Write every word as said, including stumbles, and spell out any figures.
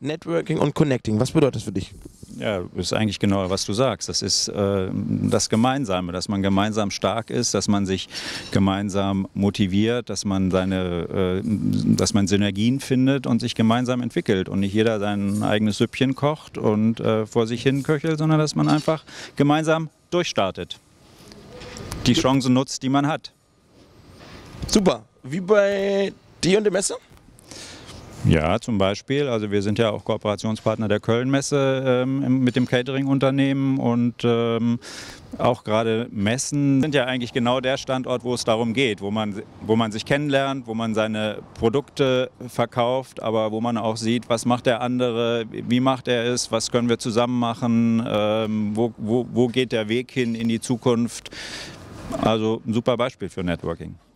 Networking und Connecting. Was bedeutet das für dich? Ja, das ist eigentlich genau, was du sagst. Das ist äh, das Gemeinsame, dass man gemeinsam stark ist, dass man sich gemeinsam motiviert, dass man seine, äh, dass man Synergien findet und sich gemeinsam entwickelt und nicht jeder sein eigenes Süppchen kocht und äh, vor sich hin köchelt, sondern dass man einfach gemeinsam durchstartet, die Chancen nutzt, die man hat. Super. Wie bei dir und der Messe? Ja, zum Beispiel. Also wir sind ja auch Kooperationspartner der Köln-Messe ähm, mit dem Catering-Unternehmen und ähm, auch gerade Messen sind ja eigentlich genau der Standort, wo es darum geht, wo man, wo man sich kennenlernt, wo man seine Produkte verkauft, aber wo man auch sieht, was macht der andere, wie macht er es, was können wir zusammen machen, ähm, wo, wo, wo geht der Weg hin in die Zukunft. Also ein super Beispiel für Networking.